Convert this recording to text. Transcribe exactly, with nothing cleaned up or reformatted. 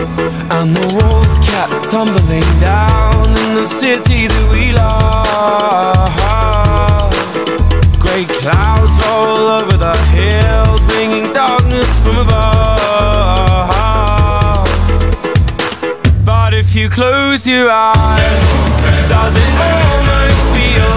and the walls kept tumbling down in the city that we love. Grey clouds all over the hills, bringing darkness from above. But if you close your eyes, does it almost feel